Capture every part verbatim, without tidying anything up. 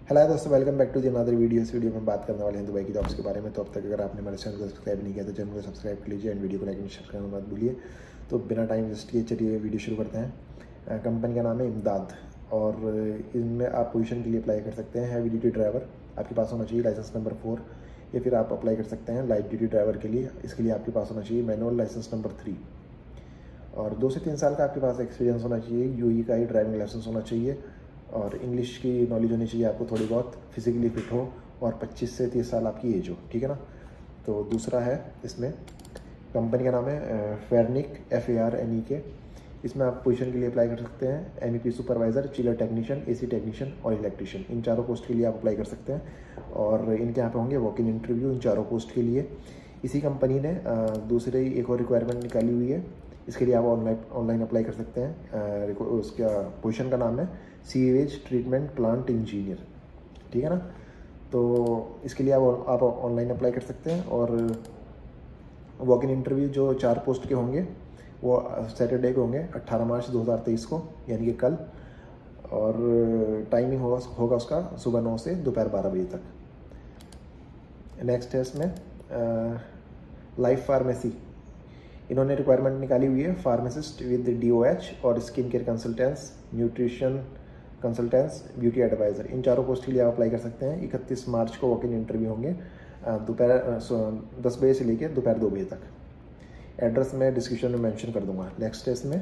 Hello दोस्तों, welcome back to the another video. इस वीडियो में बात करने वाले हैं दुबई की जॉब्स के बारे में। तो अब तक अगर आपने हमारे चैनल को सब्सक्राइब नहीं किया तो चैनल को सब्सक्राइब कर लीजिए एंड वीडियो को लाइक एंड शेयर करना मत भूलिए। तो बिना टाइम वेस्ट किए चलिए वीडियो शुरू करते हैं। कंपनी का नाम है इमदाद और इनमें आप पोजीशन के लिए अप्लाई कर सकते हैं। हैवी ड्यूटी ड्राइवर आपके पास होना चाहिए, लाइसेंस नंबर फोर, या फिर आप अप्लाई कर सकते हैं लाइट ड्यूटी ड्राइवर के लिए। इसके लिए आपके पास होना चाहिए मैनुअल लाइसेंस नंबर थ्री और दो से तीन साल का आपके पास एक्सपीरियंस होना चाहिए। यूई का ही ड्राइविंग लाइसेंस होना चाहिए और इंग्लिश की नॉलेज होनी चाहिए आपको थोड़ी बहुत, फिजिकली फिट हो और पच्चीस से तीस साल आपकी एज हो, ठीक है ना। तो दूसरा है इसमें, कंपनी का नाम है Farnek, F A R N E K. इसमें आप पोजीशन के लिए अप्लाई कर सकते हैं M E P supervisor, chiller technician, A C technician और इलेक्ट्रीशियन। इन चारों पोस्ट के लिए आप अप्लाई कर सकते हैं और इनके यहाँ पे होंगे वॉक इन इंटरव्यू इन चारों पोस्ट के लिए। इसी कंपनी ने दूसरे एक और रिक्वायरमेंट निकाली हुई है, इसके लिए आप ऑनलाइन ऑनलाइन अप्लाई कर सकते हैं। उसका पोजीशन का नाम है सीवेज ट्रीटमेंट प्लांट इंजीनियर, ठीक है ना। तो इसके लिए आप आप ऑनलाइन अप्लाई कर सकते हैं और वॉक इन इंटरव्यू जो चार पोस्ट के होंगे वो सैटरडे को होंगे, अट्ठारह मार्च दो हज़ार तेईस को, यानी कि कल। और टाइमिंग होगा होगा उसका सुबह नौ से दोपहर बारह बजे तक। नेक्स्ट है इसमें लाइफ फार्मेसी। इन्होंने रिक्वायरमेंट निकाली हुई है pharmacist with D O H और skin care consultants, nutrition consultants, beauty adviser. इन चारों पोस्ट के लिए आप अप्लाई कर सकते हैं। इकतीस मार्च को वॉक इन इंटरव्यू होंगे दोपहर दस बजे से लेकर दोपहर दो बजे तक। एड्रेस मैं डिस्क्रिप्शन में मेंशन कर दूंगा। नेक्स्ट है इसमें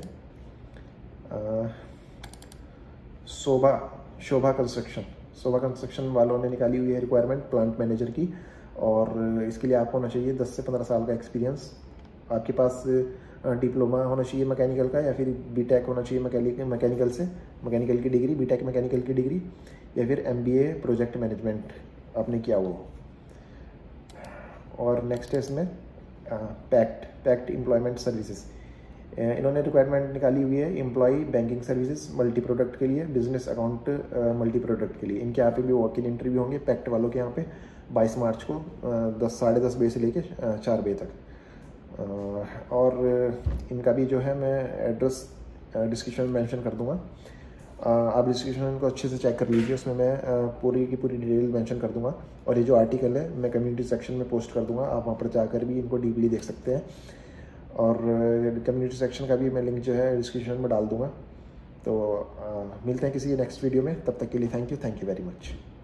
शोभा शोभा कंस्ट्रक्शन। शोभा कंस्ट्रक्शन वालों ने निकाली हुई है रिक्वायरमेंट प्लांट मैनेजर की और इसके लिए आपको होना चाहिए दस से पंद्रह साल का एक्सपीरियंस। आपके पास डिप्लोमा होना चाहिए मैकेनिकल का, या फिर बीटेक होना चाहिए मैकेनिकल मैकेनिकल से मैकेनिकल की डिग्री, बीटेक मैकेनिकल की डिग्री, या फिर एमबीए प्रोजेक्ट मैनेजमेंट आपने किया वो। और नेक्स्ट है इसमें पैक्ट पैक्ट एम्प्लॉयमेंट सर्विसेज। इन्होंने रिक्वायरमेंट निकाली हुई है employ banking services multi product के लिए, बिजनेस अकाउंट मल्टी प्रोडक्ट के लिए। इनके यहाँ पे भी वॉक इन इंटरव्यू होंगे पैक्ट वालों के यहाँ पे बाईस मार्च को दस साढ़े दस बजे से लेकर चार बजे तक। और इनका भी जो है मैं एड्रेस डिस्क्रिप्शन में मेंशन कर दूंगा। आप डिस्क्रिप्शन को अच्छे से चेक कर लीजिए, उसमें मैं पूरी की पूरी डिटेल मेंशन कर दूंगा। और ये जो आर्टिकल है मैं कम्युनिटी सेक्शन में पोस्ट कर दूंगा, आप वहाँ पर जाकर भी इनको डीपली देख सकते हैं। और कम्युनिटी सेक्शन का भी मैं लिंक जो है डिस्क्रिप्शन में डाल दूँगा। तो आ, मिलते हैं किसी नेक्स्ट वीडियो में, तब तक के लिए thank you thank you very much.